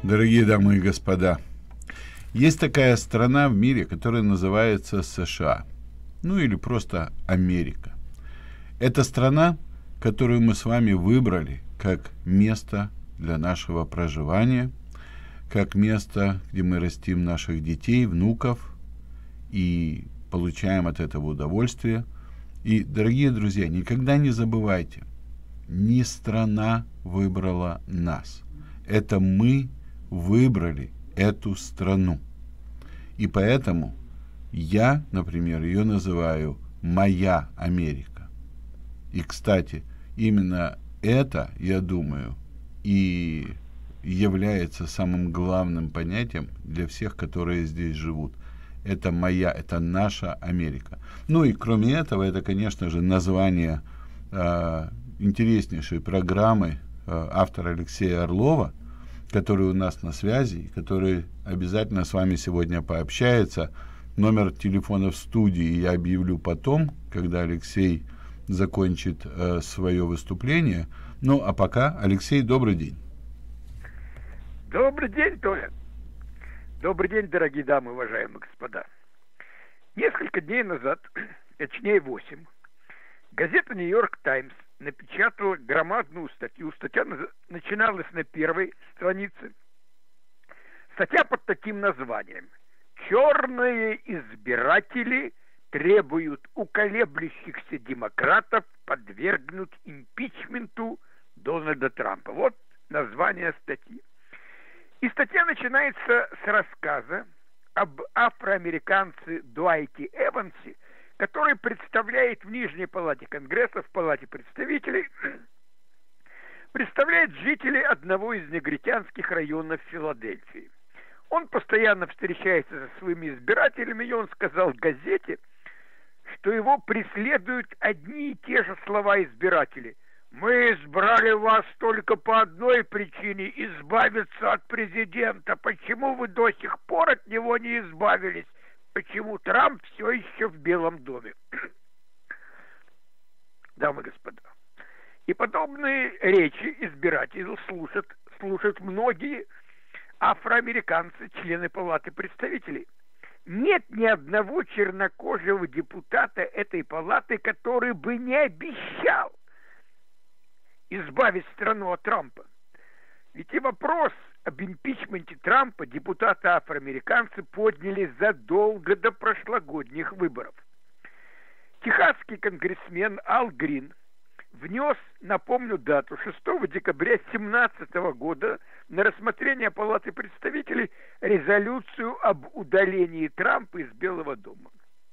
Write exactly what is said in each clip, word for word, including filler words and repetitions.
Дорогие дамы и господа, есть такая страна в мире, которая называется США, ну или просто Америка. Это страна, которую мы с вами выбрали как место для нашего проживания, как место, где мы растим наших детей, внуков и получаем от этого удовольствие. И, дорогие друзья, никогда не забывайте, не страна выбрала нас. Это мы выбрали эту страну. И поэтому я, например, ее называю «Моя Америка». И, кстати, именно это, я думаю, и является самым главным понятием для всех, которые здесь живут. Это моя, это наша Америка. Ну и кроме этого, это, конечно же, название э, интереснейшей программы э, автора Алексея Орлова, который у нас на связи, который обязательно с вами сегодня пообщается. Номер телефона в студии я объявлю потом, когда Алексей закончит э, свое выступление. Ну, а пока, Алексей, добрый день. Добрый день, Толя. Добрый день, дорогие дамы, уважаемые господа. Несколько дней назад, точнее восемь, газета «Нью-Йорк Таймс» напечатала громадную статью. Статья начиналась на первой странице. Статья под таким названием: «Черные избиратели требуют у колеблющихся демократов подвергнуть импичменту Дональда Трампа». Вот название статьи. И статья начинается с рассказа об афроамериканце Дуайте Эвансе, который представляет в Нижней палате Конгресса, в палате представителей, представляет жителей одного из негритянских районов Филадельфии. Он постоянно встречается со своими избирателями, и он сказал в газете, что его преследуют одни и те же слова избирателей. «Мы избрали вас только по одной причине – избавиться от президента. Почему вы до сих пор от него не избавились? Почему Трамп все еще в Белом доме?» Дамы и господа, и подобные речи избирателей слушают, слушают многие афроамериканцы, члены Палаты представителей. Нет ни одного чернокожего депутата этой палаты, который бы не обещал избавить страну от Трампа. Ведь и вопрос об импичменте Трампа депутаты-афроамериканцы подняли задолго до прошлогодних выборов. Техасский конгрессмен Ал Грин внес, напомню дату, шестого декабря две тысячи семнадцатого года на рассмотрение Палаты представителей резолюцию об удалении Трампа из Белого дома.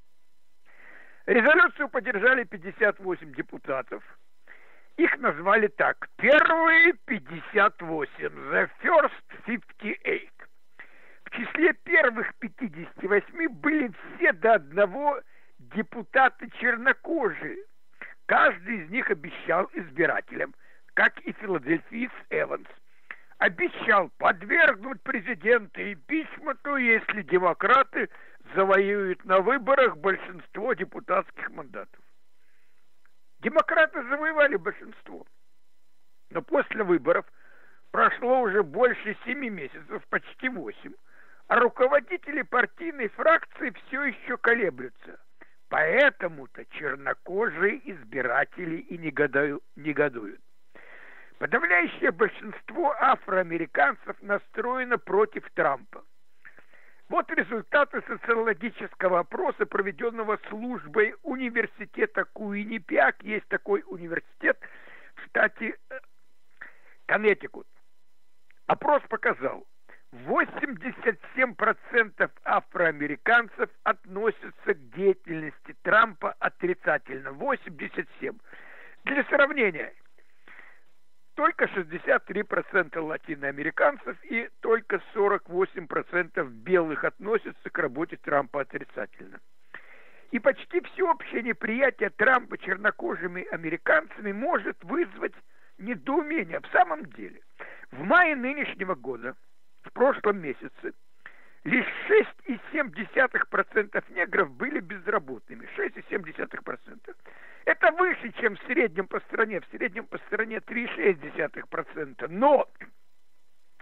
Резолюцию поддержали пятьдесят восемь депутатов. Их назвали так: первые пятьдесят восемь, the first fifty-eight. В числе первых пятидесяти восьми были все до одного депутаты чернокожие. Каждый из них обещал избирателям, как и филадельфиец Эванс, обещал подвергнуть президента импичменту, если демократы завоюют на выборах большинство депутатских мандатов. Демократы завоевали большинство. Но после выборов прошло уже больше семи месяцев, почти восемь, а руководители партийной фракции все еще колеблются. Поэтому-то чернокожие избиратели и негодуют. Подавляющее большинство афроамериканцев настроено против Трампа. Вот результаты социологического опроса, проведенного службой университета Куиннипиак. Есть такой университет в штате Коннектикут. Опрос показал, восемьдесят семь процентов афроамериканцев относятся к деятельности Трампа отрицательно. восемьдесят семь процентов. Для сравнения, только шестьдесят три процента латиноамериканцев и только сорок восемь процентов белых относятся к работе Трампа отрицательно. И почти всеобщее неприятие Трампа чернокожими американцами может вызвать недоумение. В самом деле, в мае нынешнего года, в прошлом месяце, лишь шесть целых семь десятых процента негров были безработными. шесть целых семь десятых процента. Это выше, чем в среднем по стране. В среднем по стране три целых шесть десятых процента. Но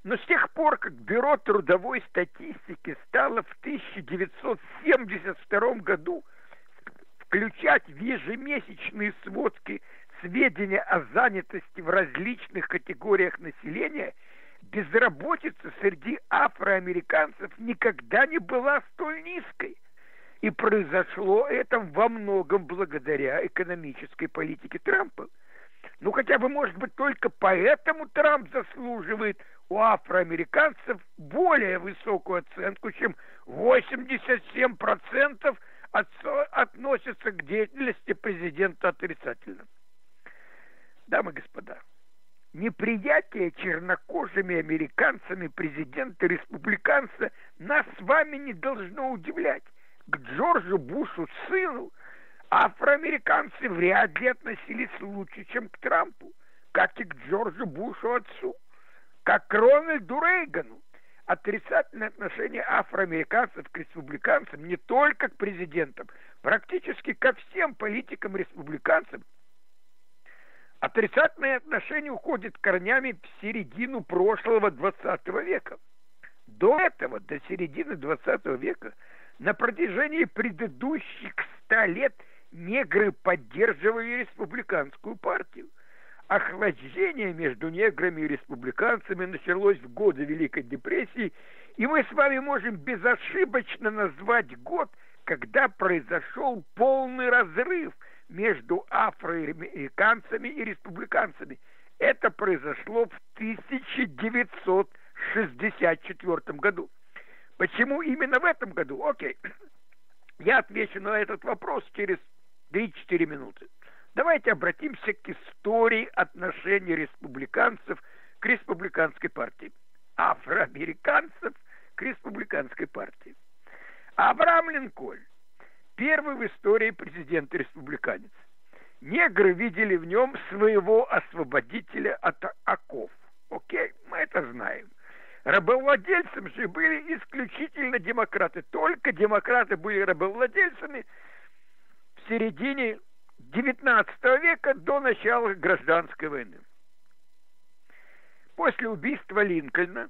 Но с тех пор, как Бюро трудовой статистики стало в тысяча девятьсот семьдесят втором году включать в ежемесячные сводки сведения о занятости в различных категориях населения, безработица среди афроамериканцев никогда не была столь низкой. И произошло это во многом благодаря экономической политике Трампа. Ну, хотя бы, может быть, только поэтому Трамп заслуживает у афроамериканцев более высокую оценку, чем восемьдесят семь процентов от, относятся к деятельности президента отрицательно. Дамы и господа, неприятие чернокожими американцами президента-республиканца нас с вами не должно удивлять. К Джорджу Бушу сыну афроамериканцы вряд ли относились лучше, чем к Трампу, как и к Джорджу Бушу отцу, как к Рональду Рейгану. Отрицательное отношение афроамериканцев к республиканцам не только к президентам, практически ко всем политикам-республиканцам. Отрицательное отношение уходит корнями в середину прошлого двадцатого века. До этого, до середины двадцатого века, на протяжении предыдущих ста лет негры поддерживали республиканскую партию. Охлаждение между неграми и республиканцами началось в годы Великой депрессии, и мы с вами можем безошибочно назвать год, когда произошел полный разрыв между афроамериканцами и республиканцами. Это произошло в тысяча девятьсот шестьдесят четвёртом году. Почему именно в этом году? Окей, я отвечу на этот вопрос через три-четыре минуты. Давайте обратимся к истории отношений республиканцев к республиканской партии. Афроамериканцев к республиканской партии. Авраам Линкольн, первый в истории президент-республиканец. Негры видели в нем своего освободителя от оков. Окей, мы это знаем. Рабовладельцем же были исключительно демократы. Только демократы были рабовладельцами в середине девятнадцатого века до начала гражданской войны. После убийства Линкольна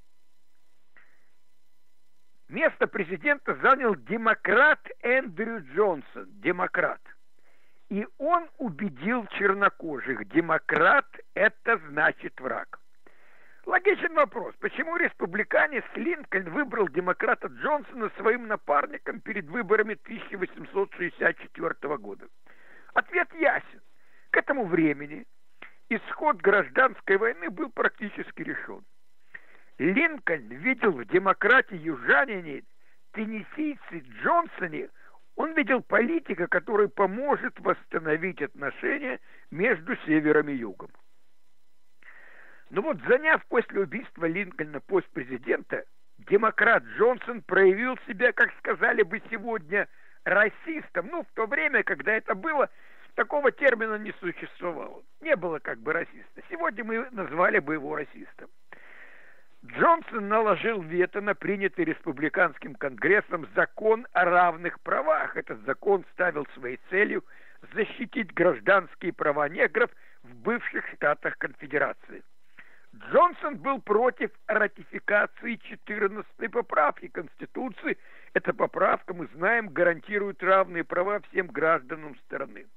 место президента занял демократ Эндрю Джонсон, демократ. И он убедил чернокожих: демократ – это значит враг. Логичен вопрос, почему республиканец Линкольн выбрал демократа Джонсона своим напарником перед выборами тысяча восемьсот шестьдесят четвёртого года? Ответ ясен. К этому времени исход гражданской войны был практически решен. Линкольн видел в демократе-южанине, теннессийце Джонсоне, он видел политика, который поможет восстановить отношения между севером и югом. Но вот, заняв после убийства Линкольна пост президента, демократ Джонсон проявил себя, как сказали бы сегодня, расистом. Ну, в то время, когда это было, такого термина не существовало. Не было как бы расиста. Сегодня мы назвали бы его расистом. Джонсон наложил вето на принятый республиканским конгрессом закон о равных правах. Этот закон ставил своей целью защитить гражданские права негров в бывших штатах конфедерации. Джонсон был против ратификации четырнадцатой поправки Конституции. Эта поправка, мы знаем, гарантирует равные права всем гражданам страны.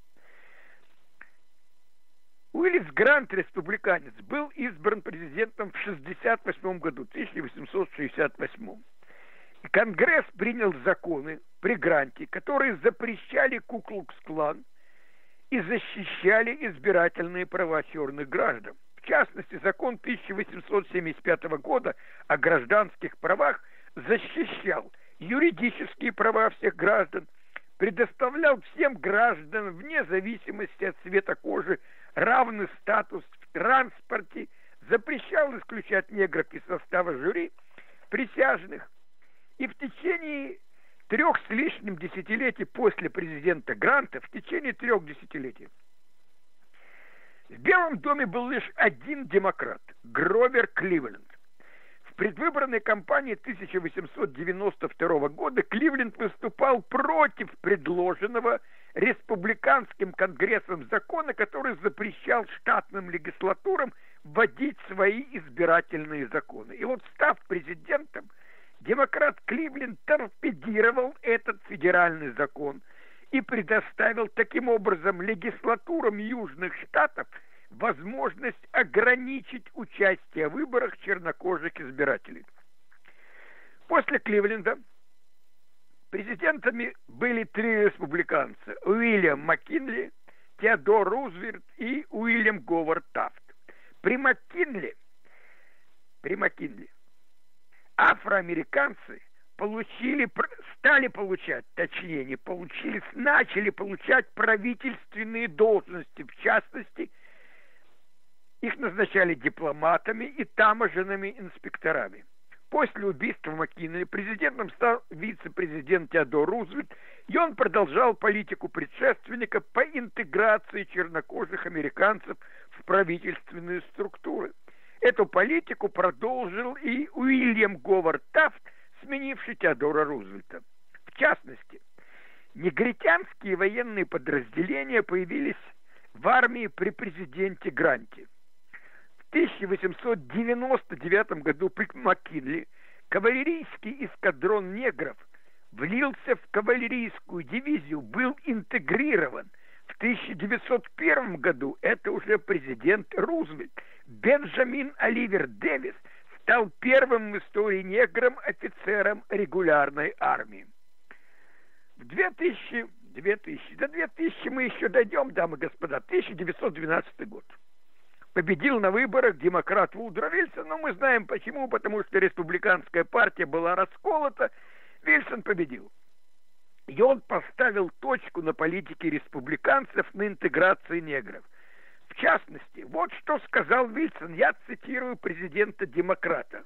Уиллис Грант, республиканец, был избран президентом в шестьдесят восьмом году, тысяча восемьсот шестьдесят восьмом. И Конгресс принял законы при Гранте, которые запрещали Ку-клукс-клан и защищали избирательные права черных граждан. В частности, закон тысяча восемьсот семьдесят пятого года о гражданских правах защищал юридические права всех граждан, предоставлял всем гражданам вне зависимости от цвета кожи равный статус в транспорте, запрещал исключать негров из состава жюри присяжных. И в течение трех с лишним десятилетий после президента Гранта, в течение трех десятилетий, в Белом доме был лишь один демократ – Гровер Кливленд. В предвыборной кампании тысяча восемьсот девяносто второго года Кливленд выступал против предложенного республиканским конгрессом закона, который запрещал штатным легислатурам вводить свои избирательные законы. И вот, став президентом, демократ Кливленд торпедировал этот федеральный закон и предоставил таким образом легислатурам Южных Штатов возможность ограничить участие в выборах чернокожих избирателей. После Кливленда президентами были три республиканца: Уильям Маккинли, Теодор Рузвельт и Уильям Говард Тафт. При Маккинли, при Маккинли афроамериканцы получили, стали получать, точнее, не получили, начали получать правительственные должности. В частности, их назначали дипломатами и таможенными инспекторами. После убийства Маккинли президентом стал вице-президент Теодор Рузвельт, и он продолжал политику предшественника по интеграции чернокожих американцев в правительственные структуры. Эту политику продолжил и Уильям Говард Тафт, сменивший Теодора Рузвельта. В частности, негритянские военные подразделения появились в армии при президенте Гранте. В тысяча восемьсот девяносто девятом году при Маккинли кавалерийский эскадрон негров влился в кавалерийскую дивизию, был интегрирован. В тысяча девятьсот первом году это уже президент Рузвельт. Бенджамин Оливер Дэвис стал первым в истории негром-офицером регулярной армии. В две тысячи, две тысячи, до две тысячи мы еще дойдем, дамы и господа, тысяча девятьсот двенадцатый год. Победил на выборах демократ Вудро Вильсон, но мы знаем почему, потому что республиканская партия была расколота, Вильсон победил. И он поставил точку на политике республиканцев на интеграции негров. В частности, вот что сказал Вильсон, я цитирую президента-демократа.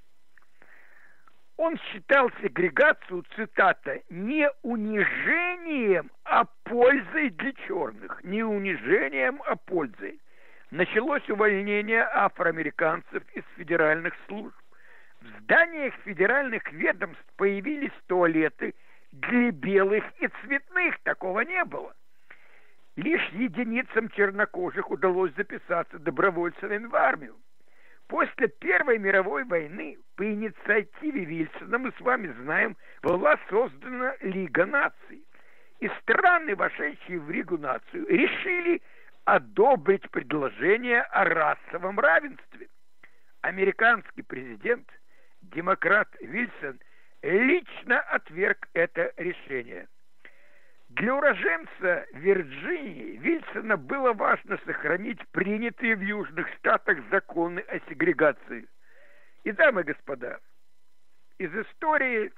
Он считал сегрегацию, цитата, не унижением, а пользой для черных. Не унижением, а пользой. Началось увольнение афроамериканцев из федеральных служб. В зданиях федеральных ведомств появились туалеты для белых и цветных. Такого не было. Лишь единицам чернокожих удалось записаться добровольцами в армию. После Первой мировой войны по инициативе Вильсона, мы с вами знаем, была создана Лига наций. И страны, вошедшие в Лигу наций, решили одобрить предложение о расовом равенстве. Американский президент, демократ Вильсон, лично отверг это решение. Для уроженца Вирджинии Вильсона было важно сохранить принятые в Южных Штатах законы о сегрегации. И, дамы и господа, из истории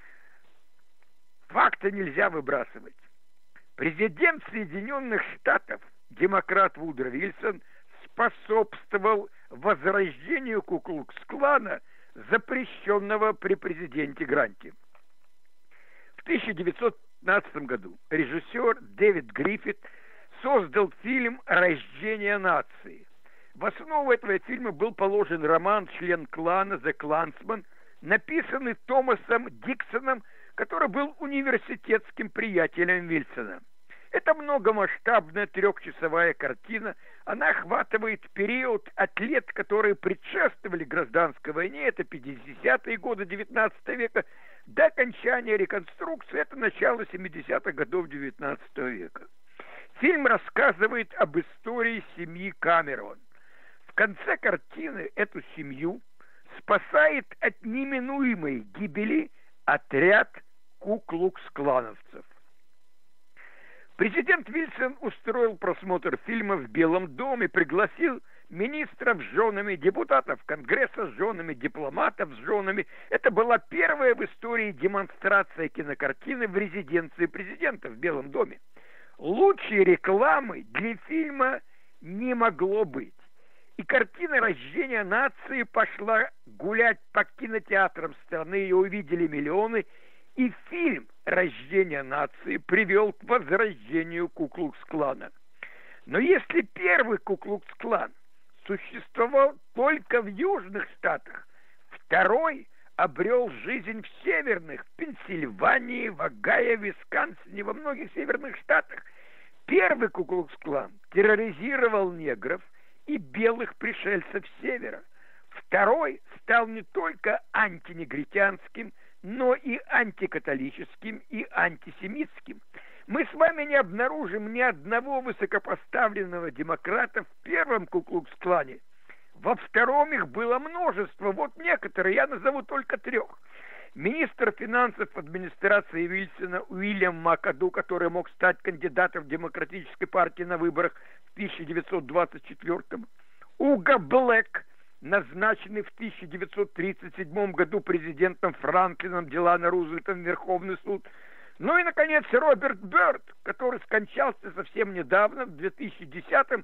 факты нельзя выбрасывать. Президент Соединенных Штатов, демократ Вудро Вильсон, способствовал возрождению Ку-клукс-клана, запрещенного при президенте Гранте. В тысяча девятьсот пятнадцатом году режиссер Дэвид Гриффит создал фильм «Рождение нации». В основу этого фильма был положен роман «Член клана» «The Clansman», написанный Томасом Диксоном, который был университетским приятелем Вильсона. Это многомасштабная трехчасовая картина. Она охватывает период от лет, которые предшествовали гражданской войне, это пятидесятые годы девятнадцатого века, до окончания реконструкции, это начало семидесятых годов девятнадцатого века. Фильм рассказывает об истории семьи Камерон. В конце картины эту семью спасает от неминуемой гибели отряд ку-клукс-клановцев. Президент Вильсон устроил просмотр фильма в Белом доме, пригласил министров с женами, депутатов Конгресса с женами, дипломатов с женами. Это была первая в истории демонстрация кинокартины в резиденции президента в Белом доме. Лучшей рекламы для фильма не могло быть. И картина «Рождение нации» пошла гулять по кинотеатрам страны, ее увидели миллионы. И фильм «Рождение нации» привел к возрождению Ку-клукс-клана. Но если первый Ку-клукс-клан существовал только в Южных Штатах, второй обрел жизнь в северных, в Пенсильвании, в Огайо, Висконсине, во многих северных штатах. Первый Ку-клукс-клан терроризировал негров и белых пришельцев с севера. Второй стал не только антинегритянским, но и антикатолическим и антисемитским. Мы с вами не обнаружим ни одного высокопоставленного демократа в первом Ку-клукс-клане. Во втором их было множество. Вот некоторые, я назову только трех. Министр финансов администрации Вильсона Уильям Макаду, который мог стать кандидатом в Демократической партии на выборах в тысяча девятьсот двадцать четвёртом. Уго Блэк, назначенный в тысяча девятьсот тридцать седьмом году президентом Франклином Делано Рузвельтом в Верховный суд. Ну и, наконец, Роберт Бёрд, который скончался совсем недавно, в две тысячи десятом.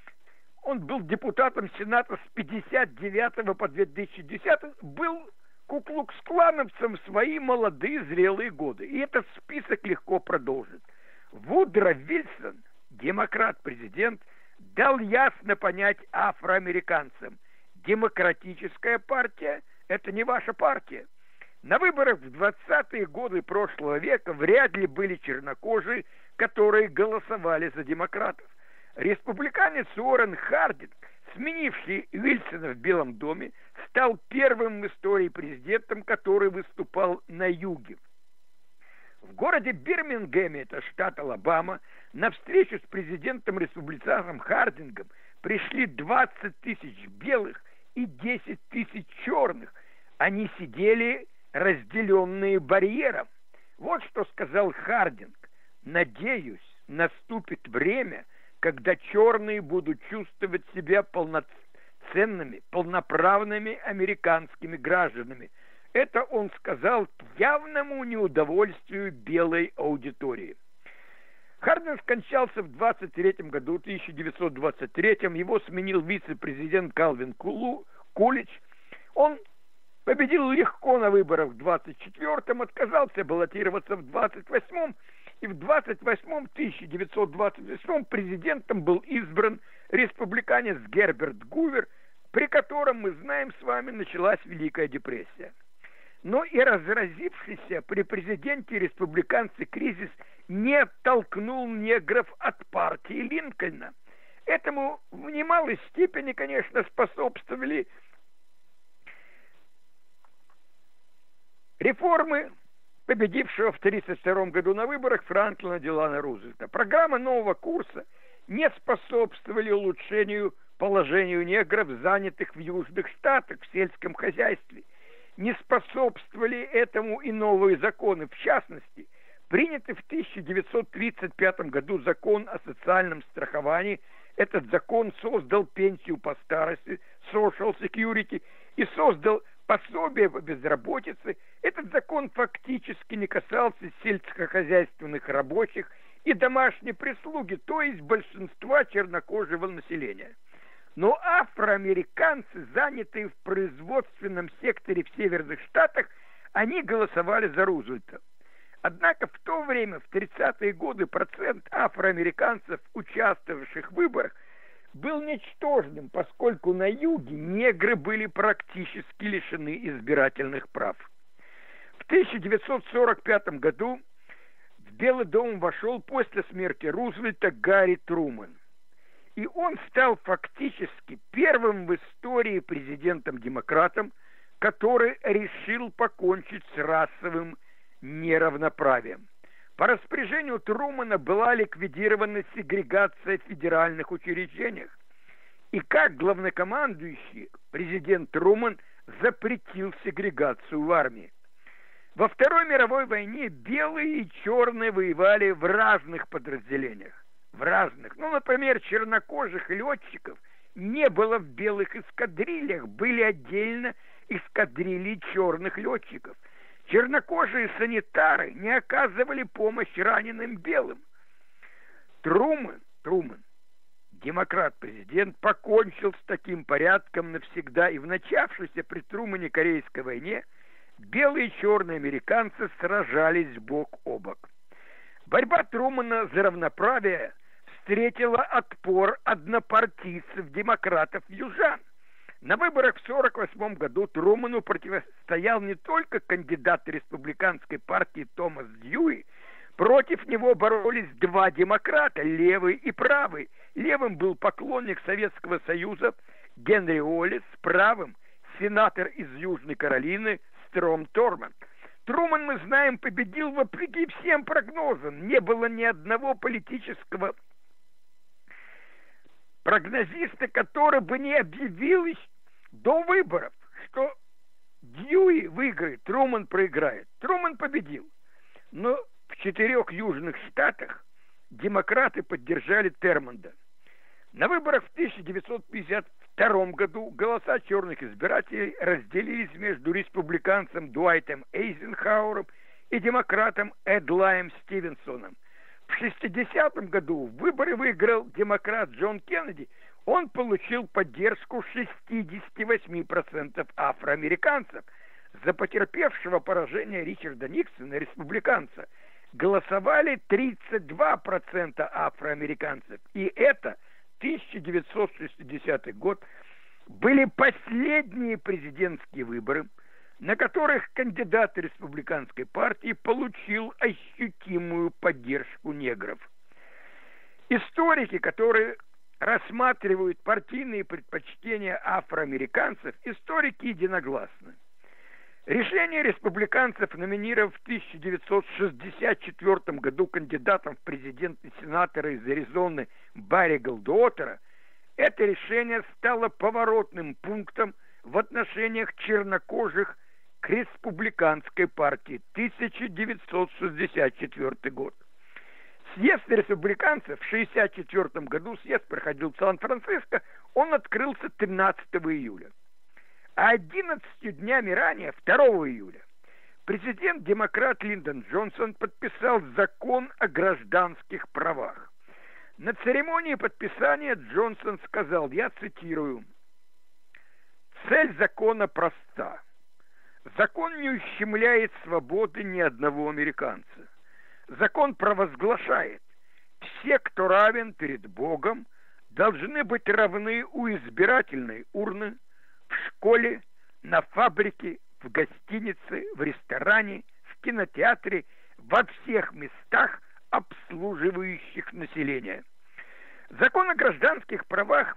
Он был депутатом Сената с пятьдесят девятого по две тысячи десятый, был куклукс-клановцем в свои молодые зрелые годы. И этот список легко продолжит. Вудро Вильсон, демократ-президент, дал ясно понять афроамериканцам: демократическая партия – это не ваша партия. На выборах в двадцатые годы прошлого века вряд ли были чернокожие, которые голосовали за демократов. Республиканец Уоррен Хардинг, сменивший Уильсона в Белом доме, стал первым в истории президентом, который выступал на юге. В городе Бирмингеме, это штат Алабама, на встречу с президентом-республиканцем Хардингом пришли двадцать тысяч белых и десять тысяч черных. Они сидели разделенные барьером. Вот что сказал Хардинг: «Надеюсь, наступит время, когда черные будут чувствовать себя полноценными, полноправными американскими гражданами». Это он сказал к явному неудовольствию белой аудитории. Хардинг скончался в двадцать третьем году, тысяча девятьсот двадцать третьем. Его сменил вице-президент Калвин Кулич. Он победил легко на выборах в двадцать четвёртом, отказался баллотироваться в двадцать восьмом, и в двадцать восьмом, тысяча девятьсот двадцать восьмом президентом был избран республиканец Герберт Гувер, при котором, мы знаем с вами, началась Великая депрессия. Но и разразившийся при президенте республиканцы кризис не оттолкнул негров от партии Линкольна. Этому в немалой степени, конечно, способствовали реформы победившего в тридцать втором году на выборах Франклина Делано Рузвельта. Программы нового курса не способствовали улучшению положению негров, занятых в южных штатах в сельском хозяйстве. Не способствовали этому и новые законы. В частности, принятый в тысяча девятьсот тридцать пятом году закон о социальном страховании. Этот закон создал пенсию по старости, Social Security, и создал пособие по безработице. Этот закон фактически не касался сельскохозяйственных рабочих и домашней прислуги, то есть большинства чернокожего населения. Но афроамериканцы, занятые в производственном секторе в северных штатах, они голосовали за Рузвельта. Однако в то время, в тридцатые годы, процент афроамериканцев, участвовавших в выборах, был ничтожным, поскольку на юге негры были практически лишены избирательных прав. В тысяча девятьсот сорок пятом году в Белый дом вошел после смерти Рузвельта Гарри Трумэн. И он стал фактически первым в истории президентом-демократом, который решил покончить с расовым неравноправием. По распоряжению Трумэна была ликвидирована сегрегация в федеральных учреждениях. И как главнокомандующий президент Трумэн запретил сегрегацию в армии. Во Второй мировой войне белые и черные воевали в разных подразделениях. В разных. Ну, например, чернокожих летчиков не было в белых эскадрильях, были отдельно эскадрильи черных летчиков. Чернокожие санитары не оказывали помощь раненым белым. Трумэн, Трумэн, демократ-президент, покончил с таким порядком навсегда, и в начавшейся при Трумэне Корейской войне белые и черные американцы сражались бок о бок. Борьба Трумэна за равноправие встретила отпор однопартийцев, демократов-южан. На выборах в сорок восьмом году Трумэну противостоял не только кандидат республиканской партии Томас Дьюи, против него боролись два демократа, левый и правый, Левым был поклонник Советского Союза Генри Уоллес, правым сенатор из Южной Каролины Стром Торман. Трумэн, мы знаем, победил вопреки всем прогнозам. Не было ни одного политического прогнозиста, который бы не объявил до выборов, что Дьюи выиграет, Трумэн проиграет. Трумэн победил. Но в четырех южных штатах демократы поддержали Термонда. На выборах в тысяча девятьсот пятьдесят втором году голоса черных избирателей разделились между республиканцем Дуайтом Эйзенхауэром и демократом Эдлаем Стивенсоном. В шестидесятом году выборы выиграл демократ Джон Кеннеди. Он получил поддержку шестьдесят восемь процентов афроамериканцев. За потерпевшего поражение Ричарда Никсона, республиканца, голосовали тридцать два процента афроамериканцев. И это тысяча девятьсот шестидесятый год были последние президентские выборы, на которых кандидат республиканской партии получил ощутимую поддержку негров. Историки, которые рассматривают партийные предпочтения афроамериканцев, историки единогласны. Решение республиканцев, номинировав в тысяча девятьсот шестьдесят четвёртом году кандидатом в президенты сенатора из Аризоны Барри Голдуотера, это решение стало поворотным пунктом в отношениях чернокожих к республиканской партии. Тысяча девятьсот шестьдесят четвёртый год. Съезд республиканцев в шестьдесят четвёртом году, съезд проходил в Сан-Франциско, он открылся тринадцатого июля. А одиннадцатью днями ранее, второго июля, президент-демократ Линдон Джонсон подписал закон о гражданских правах. На церемонии подписания Джонсон сказал, я цитирую: «Цель закона проста. Закон не ущемляет свободы ни одного американца. Закон провозглашает, все, кто равен перед Богом, должны быть равны у избирательной урны, в школе, на фабрике, в гостинице, в ресторане, в кинотеатре, во всех местах, обслуживающих население». Закон о гражданских правах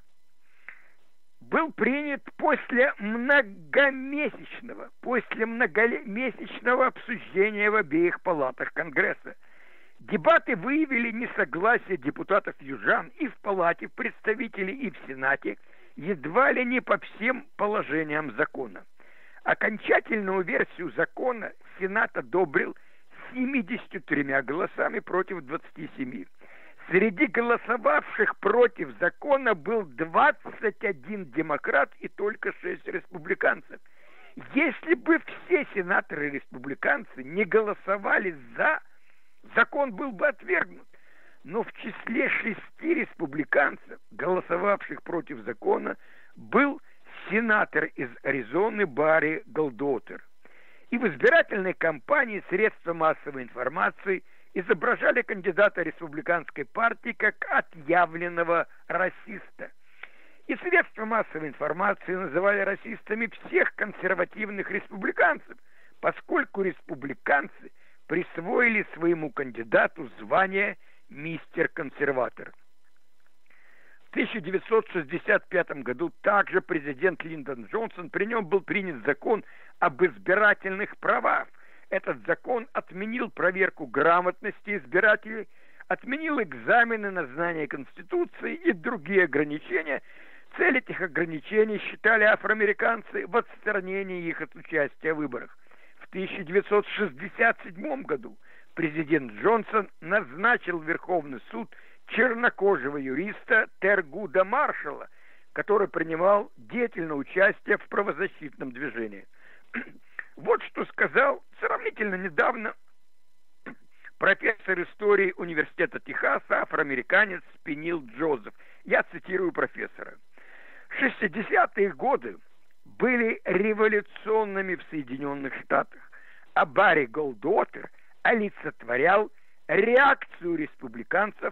был принят после многомесячного, после многомесячного обсуждения в обеих палатах Конгресса. Дебаты выявили несогласие депутатов-южан и в Палате представителей, и в Сенате, едва ли не по всем положениям закона. Окончательную версию закона Сенат одобрил семьюдесятью тремя голосами против двадцати семи. Среди голосовавших против закона был двадцать один демократ и только шесть республиканцев. Если бы все сенаторы-республиканцы не голосовали за, закон был бы отвергнут. Но в числе шести республиканцев, голосовавших против закона, был сенатор из Аризоны Барри Голдуотер. И в избирательной кампании средства массовой информации изображали кандидата республиканской партии как отъявленного расиста. И средства массовой информации называли расистами всех консервативных республиканцев, поскольку республиканцы присвоили своему кандидату звание «Мистер-консерватор». В тысяча девятьсот шестьдесят пятом году также президент Линдон Джонсон, при нем был принят закон об избирательных правах. Этот закон отменил проверку грамотности избирателей, отменил экзамены на знание Конституции и другие ограничения. Цель этих ограничений считали афроамериканцы в отстранении их от участия в выборах. В тысяча девятьсот шестьдесят седьмом году президент Джонсон назначил в Верховный суд чернокожего юриста Тергуда Маршалла, который принимал деятельное участие в правозащитном движении. Вот что сказал сравнительно недавно профессор истории Университета Техаса, афроамериканец Пенил Джозеф. Я цитирую профессора. «шестидесятые годы были революционными в Соединенных Штатах, а Барри Голдуотер олицетворял реакцию республиканцев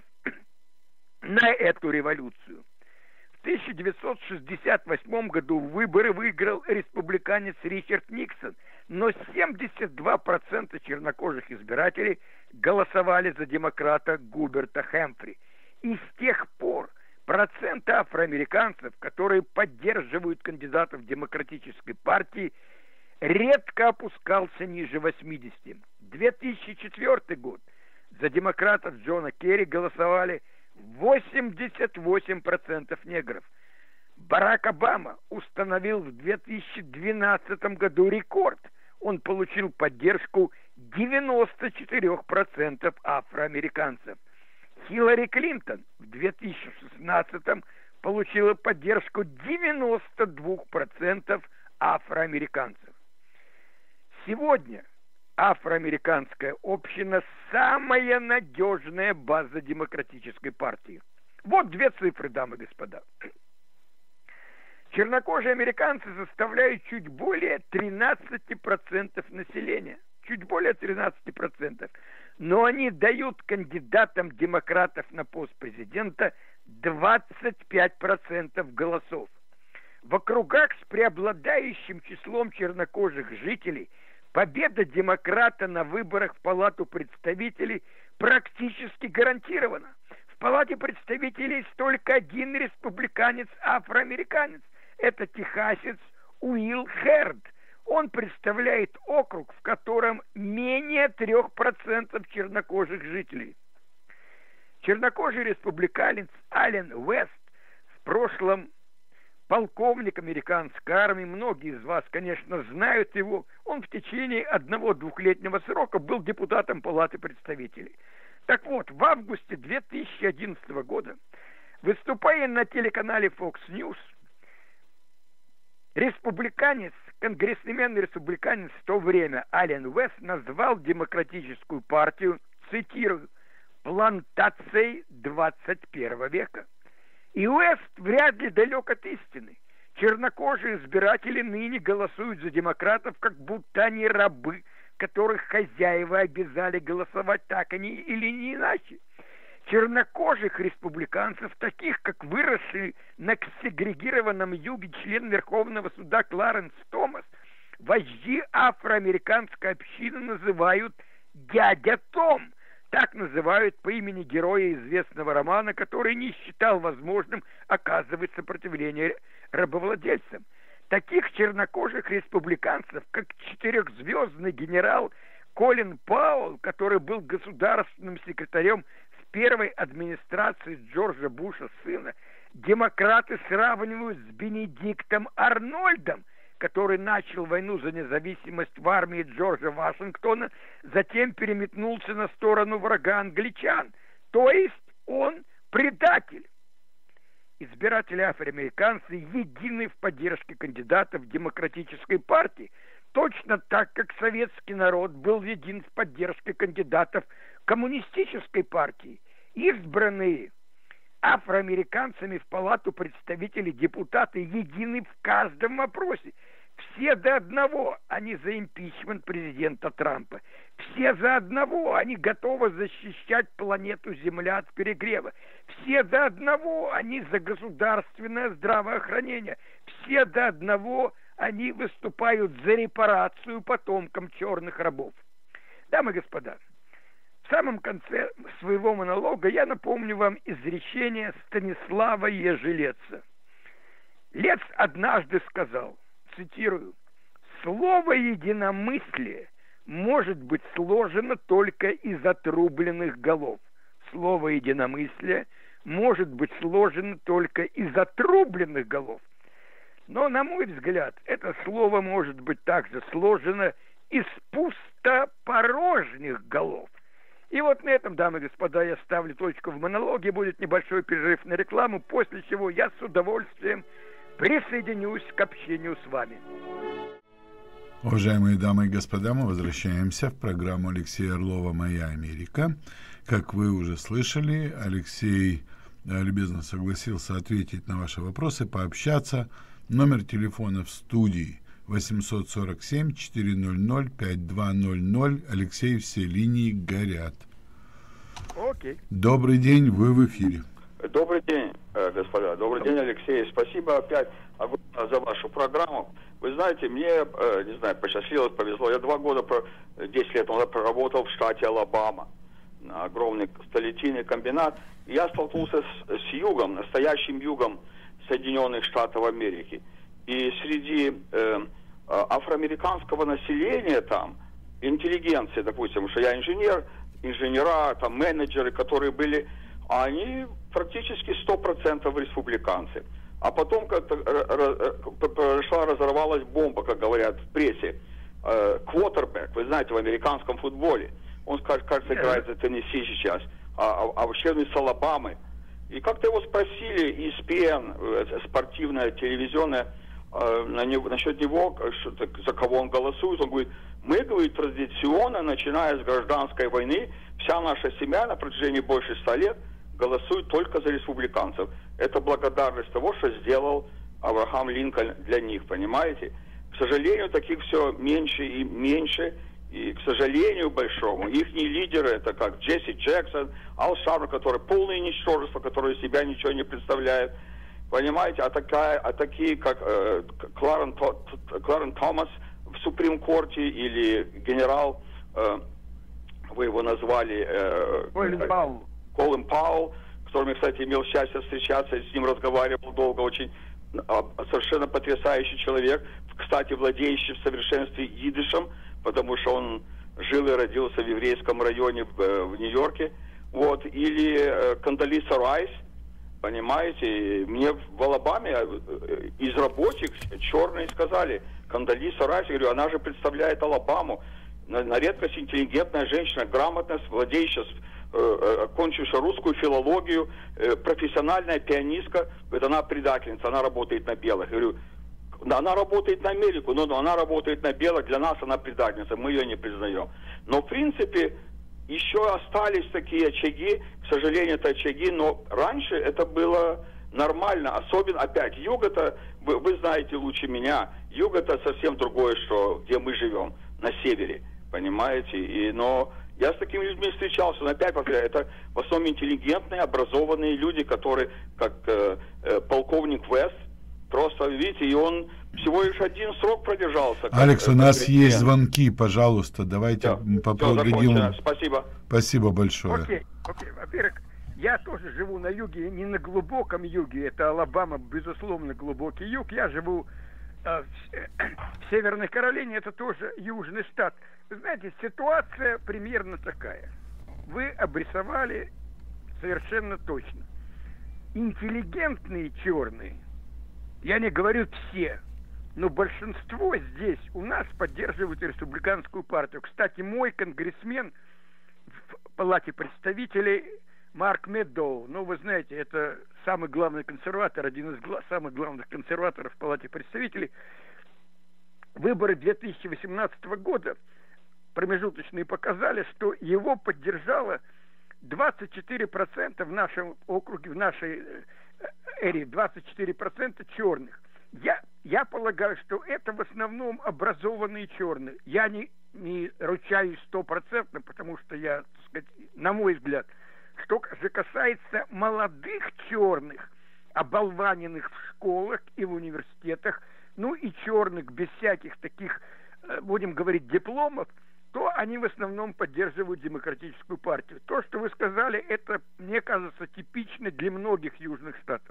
на эту революцию. В тысяча девятьсот шестьдесят восьмом году выборы выиграл республиканец Ричард Никсон, но семьдесят два процента чернокожих избирателей голосовали за демократа Губерта Хэмфри. И с тех пор процент афроамериканцев, которые поддерживают кандидатов Демократической партии, редко опускался ниже восьмидесяти. две тысячи четвёртый год. За демократов Джона Керри голосовали восемьдесят восемь процентов негров. Барак Обама установил в две тысячи двенадцатом году рекорд. Он получил поддержку девяноста четырёх процентов афроамериканцев. Хиллари Клинтон в две тысячи шестнадцатом получила поддержку девяноста двух процентов афроамериканцев. Сегодня афроамериканская община – самая надежная база Демократической партии. Вот две цифры, дамы и господа. Чернокожие американцы составляют чуть более тринадцати процентов населения. Чуть более тринадцати процентов. Но они дают кандидатам демократов на пост президента двадцать пять процентов голосов. В округах с преобладающим числом чернокожих жителей победа демократа на выборах в Палату представителей практически гарантирована. В Палате представителей есть только один республиканец-афроамериканец. Это техасец Уилл Херд. Он представляет округ, в котором менее трех процентов чернокожих жителей. Чернокожий республиканец Ален Уэст, в прошлом полковник американской армии, многие из вас, конечно, знают его, он в течение одного-двухлетнего срока был депутатом Палаты представителей. Так вот, в августе две тысячи одиннадцатого года, выступая на телеканале Fox News, республиканец, конгрессмен-республиканец в то время Ален Уэст назвал Демократическую партию, цитирую, «плантацией двадцать первого века». И Уэст вряд ли далек от истины. Чернокожие избиратели ныне голосуют за демократов, как будто они рабы, которых хозяева обязали голосовать так они или не иначе. Чернокожих республиканцев, таких как выросший на сегрегированном юге член Верховного суда Кларенс Томас, вожди афроамериканской общины называют «дядя Том». Так называют по имени героя известного романа, который не считал возможным оказывать сопротивление рабовладельцам. Таких чернокожих республиканцев, как четырехзвездный генерал Колин Пауэлл, который был государственным секретарем в первой администрации Джорджа Буша сына, демократы сравнивают с Бенедиктом Арнольдом, который начал войну за независимость в армии Джорджа Вашингтона, затем переметнулся на сторону врага англичан. То есть он предатель. Избиратели афроамериканцы едины в поддержке кандидатов Демократической партии, точно так, как советский народ был един в поддержке кандидатов Коммунистической партии. Избранные афроамериканцами в Палату представителей депутаты едины в каждом вопросе. Все до одного они за импичмент президента Трампа. Все за одного они готовы защищать планету Земля от перегрева. Все до одного они за государственное здравоохранение. Все до одного они выступают за репарацию потомкам черных рабов. Дамы и господа, в самом конце своего монолога я напомню вам изречение Станислава Ежелеца. Лец однажды сказал, цитирую, «Слово единомыслие может быть сложено только из отрубленных голов. Слово единомыслие может быть сложено только из отрубленных голов. Но, на мой взгляд, это слово может быть также сложено из пустопорожних голов». И вот на этом, дамы и господа, я ставлю точку в монологе. Будет небольшой перерыв на рекламу, после чего я с удовольствием присоединюсь к общению с вами. Уважаемые дамы и господа, мы возвращаемся в программу Алексея Орлова «Моя Америка». Как вы уже слышали, Алексей любезно согласился ответить на ваши вопросы, пообщаться. Номер телефона в студии восемьсот сорок семь четыреста пятьдесят два ноль ноль. Алексей, все линии горят. Окей. Добрый день, вы в эфире. Добрый день, господа. Добрый день, Алексей. Спасибо опять за вашу программу. Вы знаете, мне, не знаю, посчастливилось, повезло. Я два года, десять лет назад проработал в штате Алабама огромный сталелитейный комбинат. И я столкнулся с, с югом, настоящим югом Соединенных Штатов Америки. И среди э, афроамериканского населения там, интеллигенции, допустим, что я инженер, инженера, там, менеджеры, которые были, они практически сто процентов республиканцы. А потом как-то прошла, разорвалась бомба, как говорят в прессе. Квотербэк, вы знаете, в американском футболе. Он, кажется, играет за Теннесси сейчас, а, а вообще он из Алабамы. И как-то его спросили, и эс пи эн, спортивная, телевизионная, на него, насчет него, что, за кого он голосует. Он говорит, мы, говорит, традиционно, начиная с гражданской войны, вся наша семья на протяжении больше ста лет голосует только за республиканцев. Это благодарность того, что сделал Авраам Линкольн для них, понимаете? К сожалению, таких все меньше и меньше. И, к сожалению, большому, их лидеры, это как Джесси Джексон, Ал Шарпер, который полное ничтожество, которые из себя ничего не представляют. Понимаете, а, такая, а такие, как э, Кларен, Кларен Томас в Суприм-корте или генерал, э, вы его назвали... Э, Колин Пауэлл. Колин Пауэлл, с которым я, кстати, имел счастье встречаться, с ним разговаривал долго, очень совершенно потрясающий человек, кстати, владеющий в совершенстве идишем, потому что он жил и родился в еврейском районе в, в Нью-Йорке. Вот. Или э, Кондолиза Райс, понимаете, мне в Алабаме из рабочих черные сказали, Кондолиза Райс, я говорю, она же представляет Алабаму, на, на редкость интеллигентная женщина, грамотная, владеющая, э, окончившая русскую филологию, э, профессиональная пианистка, говорит, она предательница, она работает на белых. Я говорю, она работает на Америку, но, но она работает на белых, для нас она предательница, мы ее не признаем. Но, в принципе, еще остались такие очаги, к сожалению, это очаги, но раньше это было нормально, особенно, опять, юг это, вы, вы знаете лучше меня, юг это совсем другое, что, где мы живем, на севере, понимаете, и, но я с такими людьми встречался, но опять повторяю, это в основном интеллигентные, образованные люди, которые, как э, э, полковник Вест, просто, видите, и он всего лишь один срок продержался. Алекс, у нас есть звонки, пожалуйста, давайте все, поблагодарим. Все, спасибо. Спасибо большое. Окей, окей. Во-первых, я тоже живу на юге, не на глубоком юге, это Алабама, безусловно, глубокий юг. Я живу э, в, в Северной Каролине, это тоже южный штат. Вы знаете, ситуация примерно такая. Вы обрисовали совершенно точно. Интеллигентные черные, я не говорю все, но большинство здесь у нас поддерживают республиканскую партию. Кстати, мой конгрессмен в Палате представителей Марк Медоу, ну, вы знаете, это самый главный консерватор, один из гла- самых главных консерваторов в Палате представителей. Выборы две тысячи восемнадцатого года промежуточные показали, что его поддержало двадцать четыре процента в нашем округе, в нашей эре, двадцать четыре процента черных. Я, я полагаю, что это в основном образованные черные. Я не, не ручаюсь стопроцентно, потому что я, так сказать, на мой взгляд, что же касается молодых черных, оболваненных в школах и в университетах, ну и черных без всяких таких, будем говорить, дипломов, то они в основном поддерживают демократическую партию. То, что вы сказали, это, мне кажется, типично для многих южных штатов.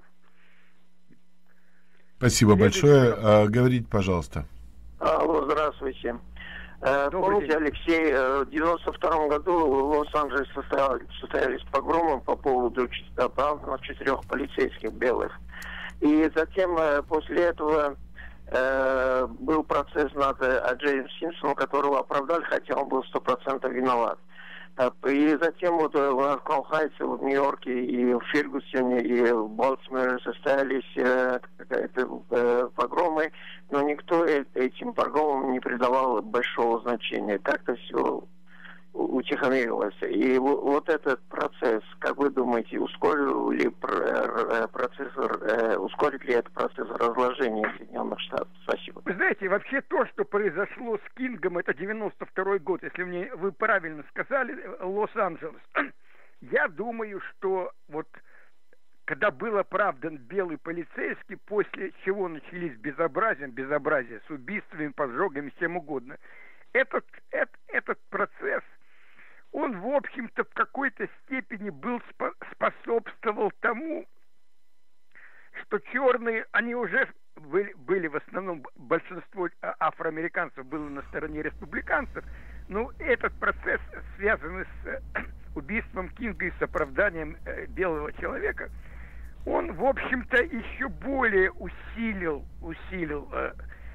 Спасибо большое. А, говорите, пожалуйста. Алло, здравствуйте. Добрый Помните, день. Алексей, в девяносто втором году в Лос-Анджелесе состоялись, состоялись погромы по поводу оправданных четырех полицейских белых. И затем, после этого, э, был процесс над Джеймсом Симпсоном, которого оправдали, хотя он был сто процентов виноват. И затем вот в Кроу-Хайтсе, в Нью-Йорке, и в Фергюсоне, и в Балтиморе состоялись э, э, погромы, но никто этим погромам не придавал большого значения. Как-то все утихомирилось. И вот этот процесс, как вы думаете, ускорил ли процесс, ускорит ли этот процесс разложения Соединенных Штатов? Спасибо. Вы знаете, вообще то, что произошло с Кингом, это девяносто второй год, если мне вы правильно сказали, Лос-Анджелес. Я думаю, что вот когда был оправдан белый полицейский, после чего начались безобразия, безобразия с убийствами, поджогами, с чем угодно, этот, этот, этот процесс, он он, в общем-то, в какой-то степени был способствовал тому, что черные, они уже были, были в основном, большинство афроамериканцев было на стороне республиканцев, но этот процесс, связанный с убийством Кинга и с оправданием белого человека, он, в общем-то, еще более усилил, усилил э,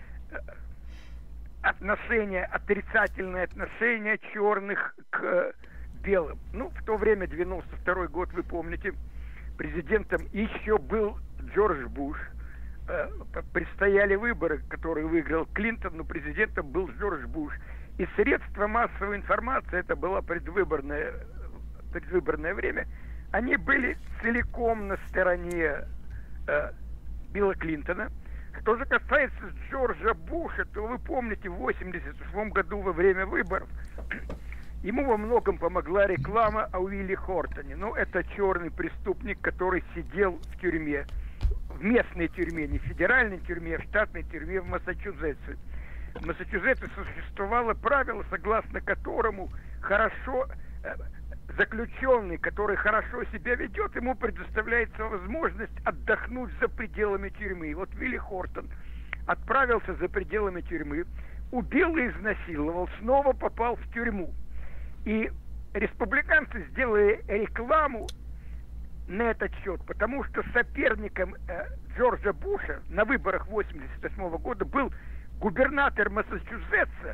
отношение, отрицательное отношение черных к белым. Ну, в то время, девяносто второй год, вы помните, президентом еще был Джордж Буш. Э, предстояли выборы, которые выиграл Клинтон, но президентом был Джордж Буш. И средства массовой информации, это было предвыборное, предвыборное время, они были целиком на стороне э, Билла Клинтона. Что же касается Джорджа Буша, то вы помните, в восемьдесят восьмом году во время выборов ему во многом помогла реклама о Уилле Хортоне. Ну, это черный преступник, который сидел в тюрьме, в местной тюрьме, не в федеральной тюрьме, а в штатной тюрьме в Массачусетсе. В Массачусетсе существовало правило, согласно которому хорошо... заключенный, который хорошо себя ведет, ему предоставляется возможность отдохнуть за пределами тюрьмы. И вот Вилли Хортон отправился за пределами тюрьмы, убил и изнасиловал, снова попал в тюрьму. И республиканцы сделали рекламу на этот счет, потому что соперником э, Джорджа Буша на выборах восемьдесят восьмого года был губернатор Массачусетса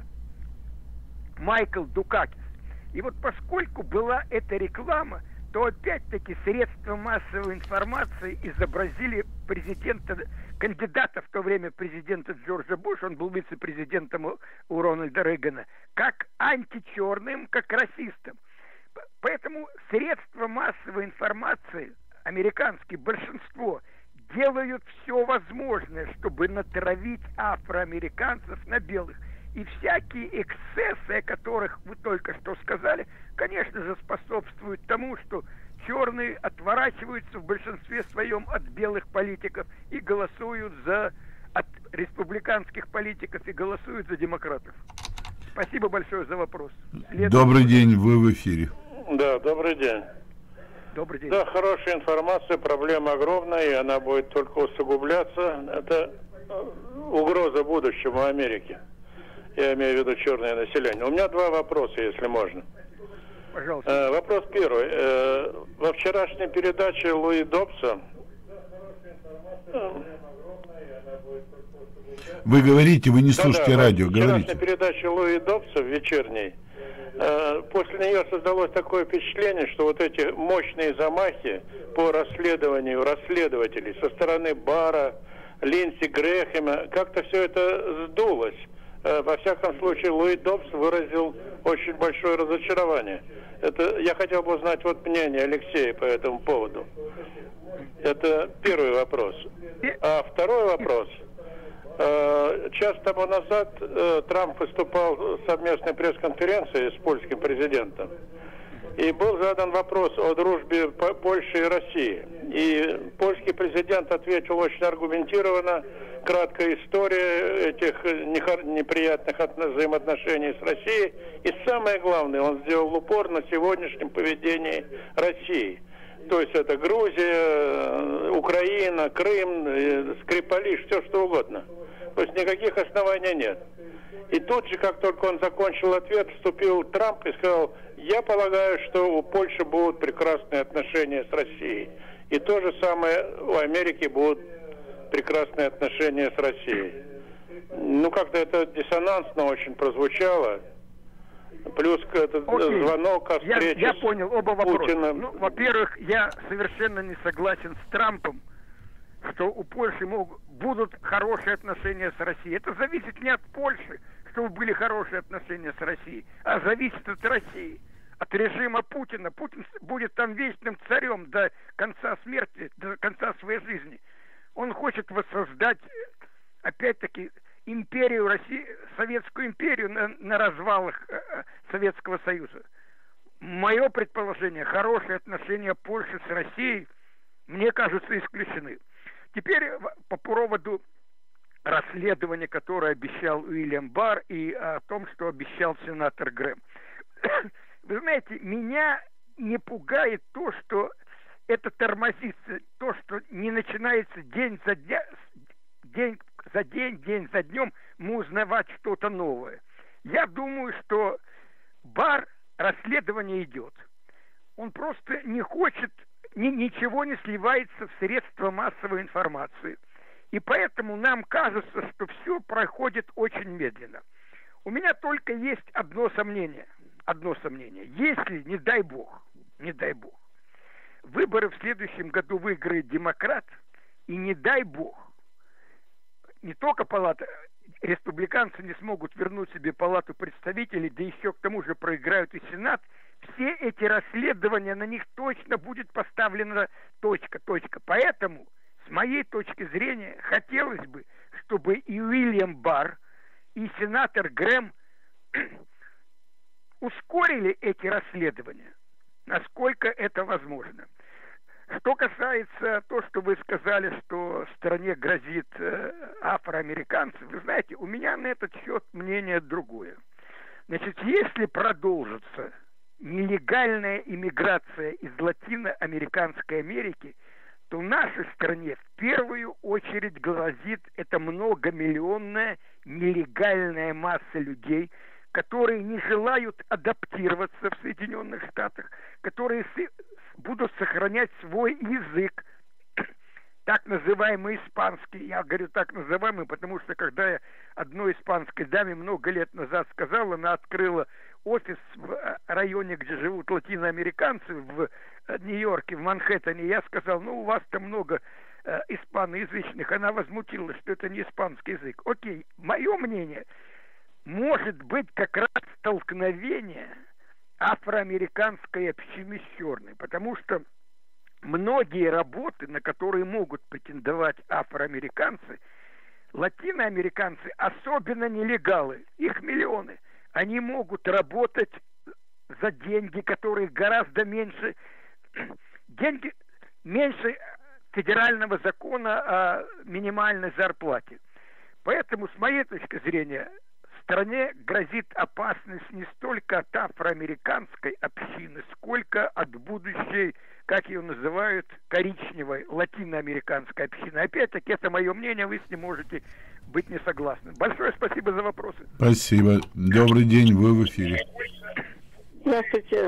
Майкл Дукакис. И вот поскольку была эта реклама, то опять-таки средства массовой информации изобразили президента, кандидата в то время президента Джорджа Буша, он был вице-президентом у, у Рональда Рейгана, как античерным, как расистом. Поэтому средства массовой информации, американские, большинство, делают все возможное, чтобы натравить афроамериканцев на белых. И всякие эксцессы, о которых вы только что сказали, конечно же, способствуют тому, что черные отворачиваются в большинстве своем от белых политиков и голосуют за от республиканских политиков и голосуют за демократов. Спасибо большое за вопрос. Следующий. Добрый день, вы в эфире. Да, добрый день. Добрый день. Да, хорошая информация, проблема огромная, и она будет только усугубляться. Это угроза будущему Америки. Я имею в виду черное население. У меня два вопроса, если можно. Пожалуйста. Э, вопрос первый. Э, во вчерашней передаче Луи Добса... Вы говорите, вы не слушаете да, да, радио, говорите. Вчерашняя передача Луи Добса в вечерней, э, после нее создалось такое впечатление, что вот эти мощные замахи по расследованию расследователей со стороны Барра, Линдси Грэхэма, как-то все это сдулось. Во всяком случае, Луи Добс выразил очень большое разочарование. Это я хотел бы узнать вот мнение Алексея по этому поводу. Это первый вопрос. А второй вопрос. Час тому назад Трамп выступал в совместной пресс-конференции с польским президентом. И был задан вопрос о дружбе Польши и России. И польский президент ответил очень аргументированно. Краткая история этих неприятных взаимоотношений с Россией. И самое главное, он сделал упор на сегодняшнем поведении России. То есть это Грузия, Украина, Крым, Скрипалиш, все что угодно. То есть никаких оснований нет. И тут же, как только он закончил ответ, вступил Трамп и сказал: я полагаю, что у Польши будут прекрасные отношения с Россией. И то же самое у Америки будут прекрасные отношения с Россией. Ну, как-то это диссонансно очень прозвучало. Плюс этот Окей. звонок о встрече я, я понял оба вопроса. Ну, с во-первых, я совершенно не согласен с Трампом, что у Польши могут, будут хорошие отношения с Россией. Это зависит не от Польши, чтобы были хорошие отношения с Россией, а зависит от России, от режима Путина. Путин будет там вечным царем до конца смерти, до конца своей жизни. Он хочет воссоздать, опять-таки, империю России, Советскую империю на, на развалах э, Советского Союза. Мое предположение, хорошие отношения Польши с Россией, мне кажутся, исключены. Теперь по поводу расследования, которое обещал Уильям Барр, и о том, что обещал сенатор Грэм. Вы знаете, меня не пугает то, что это тормозится, то, что не начинается день за день, день за день, день за днем, мы узнавать что-то новое. Я думаю, что Барр, расследование идет. Он просто не хочет, ни, ничего не сливается в средства массовой информации. И поэтому нам кажется, что все проходит очень медленно. У меня только есть одно сомнение. Одно сомнение. Если, не дай бог, не дай бог, выборы в следующем году выиграет демократ, и не дай бог, не только палата, республиканцы не смогут вернуть себе палату представителей, да еще к тому же проиграют и Сенат, все эти расследования, на них точно будет поставлена точка, точка. Поэтому, с моей точки зрения, хотелось бы, чтобы и Уильям Барр, и сенатор Грэм ускорили эти расследования, насколько это возможно. Что касается того, что вы сказали, что стране грозит э, афроамериканцы, вы знаете, у меня на этот счет мнение другое. Значит, если продолжится нелегальная иммиграция из Латиноамериканской Америки, то нашей стране в первую очередь грозит эта многомиллионная нелегальная масса людей, которые не желают адаптироваться в Соединенных Штатах, которые будут сохранять свой язык, так называемый испанский. Я говорю так называемый, потому что когда я одной испанской даме много лет назад сказал, она открыла офис в районе, где живут латиноамериканцы, в Нью-Йорке, в Манхэттене, я сказал, ну, у вас там много э, испаноязычных. Она возмутилась, что это не испанский язык. Окей, мое мнение, может быть как раз столкновение афроамериканской общины с черной, потому что многие работы, на которые могут претендовать афроамериканцы, латиноамериканцы, особенно нелегалы, их миллионы, они могут работать за деньги, которые гораздо меньше, деньги меньше федерального закона о минимальной зарплате. Поэтому, с моей точки зрения, стране грозит опасность не столько от афроамериканской общины, сколько от будущей, как ее называют, коричневой латиноамериканской общины. Опять-таки, это мое мнение, вы с ним можете быть не согласны. Большое спасибо за вопросы. Спасибо. Добрый день, вы в эфире. Здравствуйте.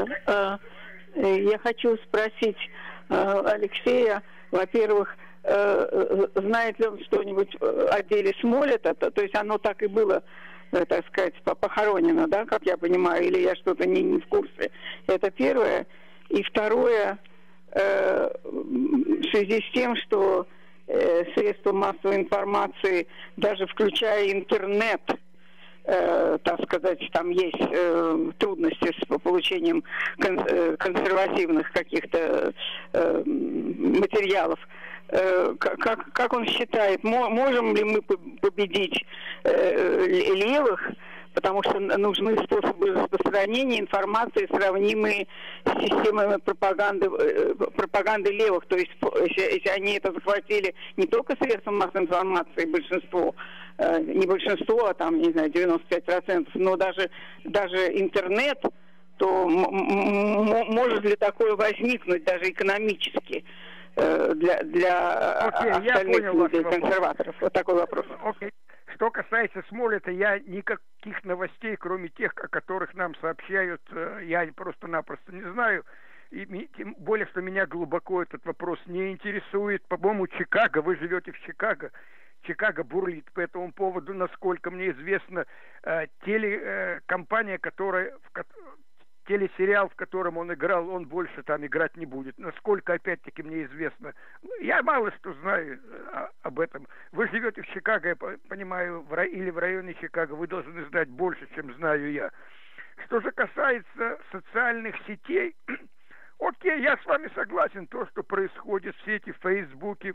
Я хочу спросить Алексея, во-первых, знает ли он что-нибудь о деле Смолета, то есть оно так и было, так сказать, похоронено, да, как я понимаю, или я что-то не, не в курсе. Это первое. И второе, э, в связи с тем, что э, средства массовой информации, даже включая интернет, э, так сказать, там есть э, трудности с получением кон, э, консервативных каких-то э, материалов. Как, как он считает, можем ли мы победить э, левых, потому что нужны способы распространения информации, сравнимые с системами пропаганды, э, пропаганды левых. То есть, если, если они это захватили не только средством массовой информации, большинство, э, не большинство, а там, не знаю, девяносто пять процентов, но даже, даже интернет, то может ли такое возникнуть даже экономически? для, для Окей, остальных я понял людей, консерваторов. Вот такой вопрос. Окей. Что касается Смолета, я никаких новостей, кроме тех, о которых нам сообщают, я просто-напросто не знаю. И тем более, что меня глубоко этот вопрос не интересует. По-моему, Чикаго, вы живете в Чикаго, Чикаго бурлит по этому поводу, насколько мне известно, телекомпания, которая... телесериал, в котором он играл, он больше там играть не будет. Насколько, опять-таки, мне известно. Я мало что знаю о, об этом. Вы живете в Чикаго, я понимаю, в, или в районе Чикаго. Вы должны знать больше, чем знаю я. Что же касается социальных сетей, окей, я с вами согласен. То, что происходит в сети, в Фейсбуке,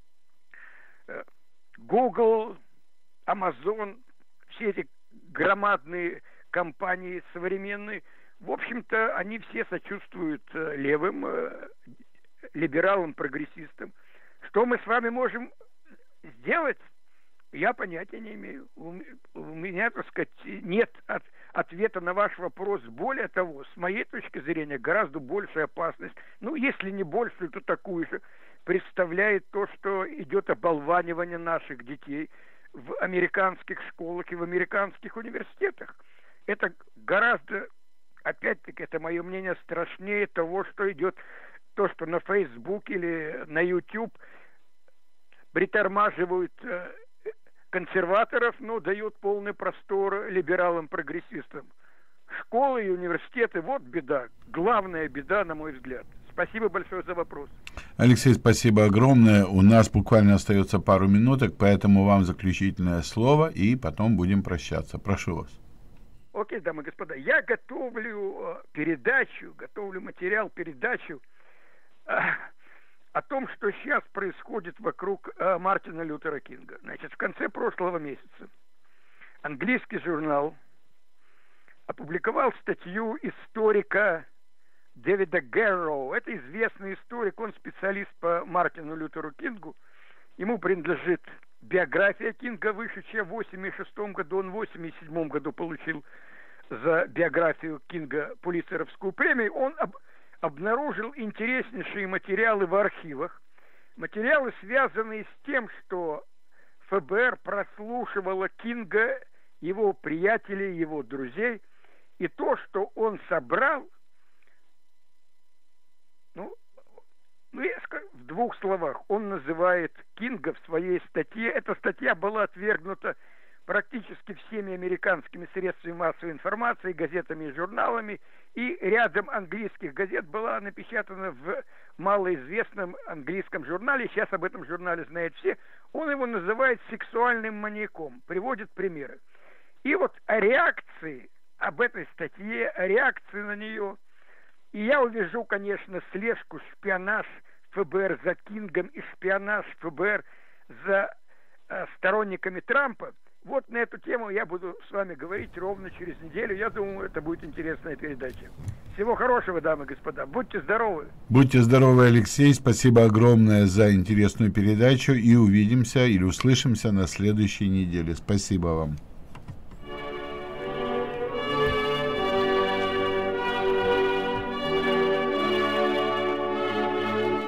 Google, Amazon, все эти громадные компании современные, в общем-то, они все сочувствуют э, левым, э, либералам, прогрессистам. Что мы с вами можем сделать, я понятия не имею. У, у меня, так сказать, нет от, ответа на ваш вопрос. Более того, с моей точки зрения, гораздо большая опасность, ну, если не большую, то такую же, представляет то, что идет оболванивание наших детей в американских школах и в американских университетах. Это гораздо, опять-таки, это мое мнение, страшнее того, что идет, то, что на Facebook или на YouTube притормаживают э, консерваторов, но дают полный простор либералам-прогрессистам. Школы и университеты, вот беда, главная беда, на мой взгляд. Спасибо большое за вопрос. Алексей, спасибо огромное. У нас буквально остается пару минуток, поэтому вам заключительное слово, и потом будем прощаться. Прошу вас. Окей, дамы и господа, я готовлю передачу, готовлю материал, передачу э, о том, что сейчас происходит вокруг э, Мартина Лютера Кинга. Значит, в конце прошлого месяца английский журнал опубликовал статью историка Дэвида Гэрроу. Это известный историк, он специалист по Мартину Лютеру Кингу. Ему принадлежит биография Кинга, вышедшая в восемьдесят шестом году. Он в восемьдесят седьмом году получил за биографию Кинга Пулитцеровскую премию. Он об, обнаружил интереснейшие материалы в архивах. Материалы, связанные с тем, что эф бэ эр прослушивало Кинга, его приятелей, его друзей. И то, что он собрал, ну, в двух словах, он называет Кинга в своей статье. Эта статья была отвергнута практически всеми американскими средствами массовой информации, газетами и журналами, и рядом английских газет была напечатана в малоизвестном английском журнале. Сейчас об этом журнале знают все. Он его называет сексуальным маньяком, приводит примеры. И вот о реакции об этой статье, о реакции на нее. И я увижу, конечно, слежку, шпионаж эф бэ эр за Кингом и шпионаж эф бэ эр за э, сторонниками Трампа. Вот на эту тему я буду с вами говорить ровно через неделю. Я думаю, это будет интересная передача. Всего хорошего, дамы и господа. Будьте здоровы. Будьте здоровы, Алексей. Спасибо огромное за интересную передачу. И увидимся или услышимся на следующей неделе. Спасибо вам.